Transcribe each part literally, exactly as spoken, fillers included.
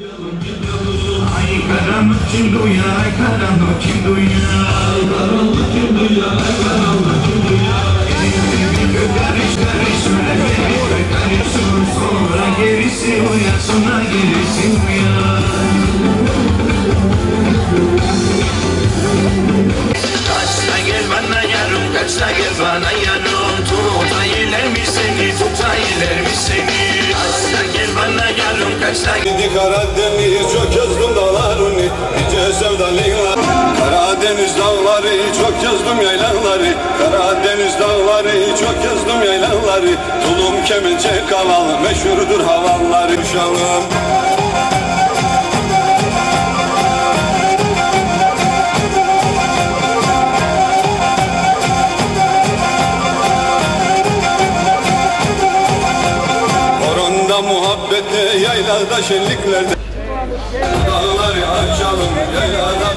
Kaçta gel bana yarım, kaçta gel bana yarım. Tutaylar mı seni, tutaylar mı seni? Kaçta gel bana yarım, kaçta gel. Gidi Karadeniz çok yazdım dağlarını, nice sevdalılar. Karadeniz dağları çok yazdım yaylaları. Karadeniz dağları çok yazdım yaylaları. Tulum kemençe kanal meşhurdur havaları. Uşağım. Muhabbette yaylada şenliklerde dağları açalım yaylada.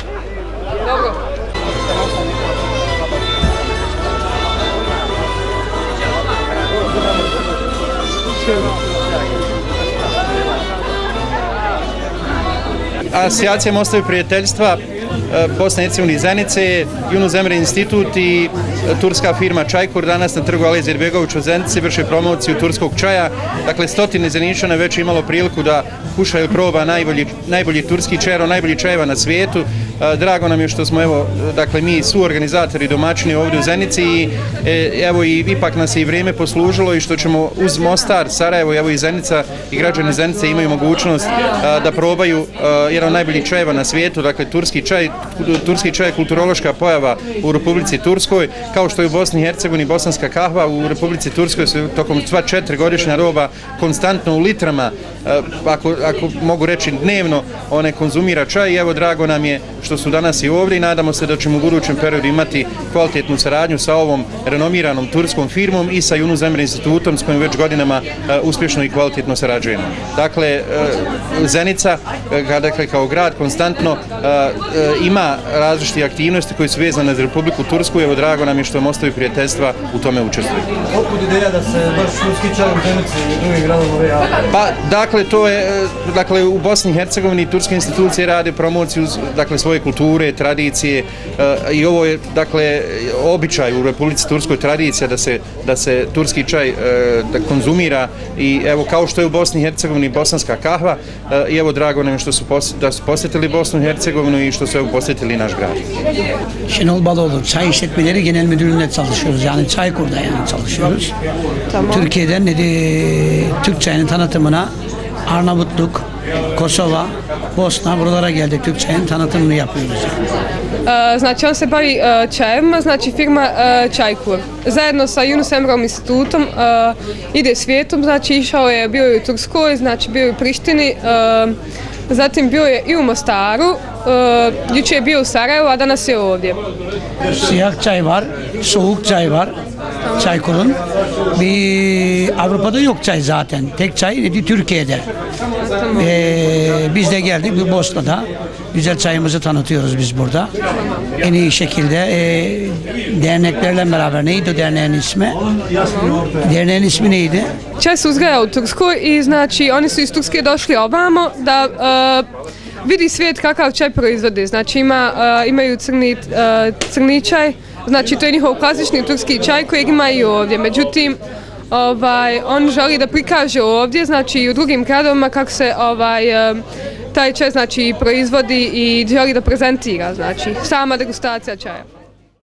Asocijacija Mostovi prijateljstva Bosne i Hercegovine i Zenice, Yunus Emre institut i turska firma Čajkur danas na trgu Alije Izetbegovića u Zenici vrše promociju turskog čaja. Dakle, stotine Zeničana već imalo priliku da kušaju proba najbolji, najbolji turski čaj, najbolji čajeva na svijetu. Drago nam je što smo, evo, dakle, mi suorganizatori domaćini ovdje u Zenici i evo i ipak nas je i vrijeme poslužilo i što ćemo uz Mostar, Sarajevo, evo i Zenica i građani Zenice imaju mogućnost da probaju jedan od najboljih čajeva na svijetu, dakle, turski čaj. Turski čaj je kulturološka pojava u Republici Turskoj, kao što je u Bosni i Hercegovini bosanska kahva. U Republici Turskoj se tokom sva četiri godišnja roba konstantno u litrama, ako, ako mogu reći dnevno, one konzumira čaj i evo drago nam je što su danas i ovdje i nadamo se da ćemo u budućem periodu imati kvalitetnu saradnju sa ovom renomiranom turskom firmom i sa Yunus Emre institutom s kojim već godinama uspješno i kvalitetno sarađujemo. Dakle, Zenica, dakle, kao grad konstantno ima različite aktivnosti koje su vezane za Republiku Tursku i evo drago nam je što Mostovi prijateljstva u tome učestvuju. Otkud ideja da se baš turski čaj u Zenici i drugim gradovima javlja? Pa, dakle, to je, dakle, u Bosni i Hercegovini turske institucije rade promociju, dakle, svoje kulture, tradicije i ovo je, dakle, običaj u Republici Turskoj, tradicija da se, da se turski čaj da konzumira i evo, kao što je u Bosni i Hercegovini bosanska kahva i evo drago nam je što su, pos, da su posjetili Bosnu i Hercegovinu i što su evo posjetili naš grad. Şenol Baloğlu, Çay İşletmeleri Genel Müdürlüğü'nde çalışıyoruz. Yani Çaykur'da yani çalışıyoruz. Tamam. Türkiye'den de, Türk çayının tanıtımına Arnavutluk, Kosova, Bosna buralara geldik. Türk çayının tanıtımını yapıyoruz. Uh, znači on se bavi uh, čajevima, znači firma uh, Čajkur. Zajedno sa Yunus Emrom institutom uh, ide svijetom, znači išao je, bio je u Turskoj, znači bio je u Prištini, uh, zatim bio je i u Mostaru, uh, jučer je bio u Sarajevu, a danas je ovdje. Siyah çay var, soğuk çay var, Çaykur'un. Bir Avrupa'da yok çay zaten. Tek çay Türkiye'de. Ee, biz de geldik bu Bosna'da. Güzel çayımızı tanıtıyoruz biz burada. En iyi şekilde e, derneklerle beraber. Neydi o derneğin ismi? Derneğin ismi neydi? Čaj se uzgaja u Turskoj i znači oni su iz Turske došli ovamo da uh, vidi svijet kakav čaj proizvode. Znači ima, uh, imaju crni, uh, crni čaj, znači to je njihov klasični turski čaj kojeg ima i ovdje. Međutim, ovaj, on želi da prikaže ovdje, znači i u drugim gradovima kako se ovaj, uh, taj čaj znači proizvodi i želi da prezentira, znači sama degustacija čaja.